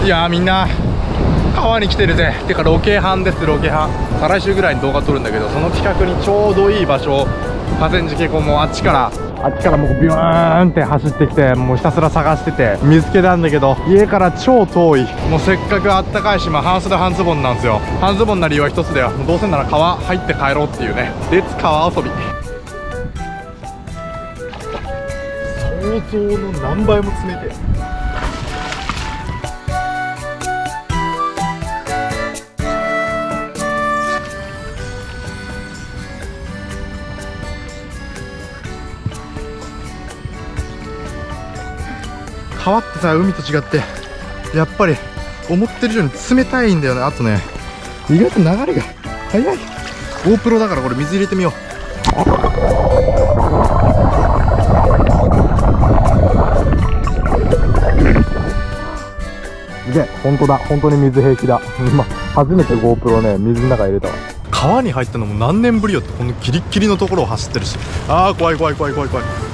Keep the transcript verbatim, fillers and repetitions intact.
いやーみんな川に来てるぜ。てかロケハンです。ロケハン再来週ぐらいに動画撮るんだけど、その企画にちょうどいい場所を河川敷こうもうあっちからあっちからもうビューンって走ってきて、もうひたすら探してて見つけたんだけど、家から超遠い。もうせっかくあったかいし、まあ半袖半ズボンなんですよ。半ズボンな理由は一つだよ。もうどうせなら川入って帰ろうっていうね。レッツ川遊び。想像の何倍も冷てえ。川ってさ、海と違ってやっぱり思ってる以上に冷たいんだよね。あとね、意外と流れが速い。 GoPro だからこれ水入れてみよう。すげえ、本当だ、本当に水平気だ。今初めて GoPro ね、水の中入れたわ。川に入ったのも何年ぶりよって、このギリッギリのところを走ってるし、あー怖い怖い怖い怖い怖い。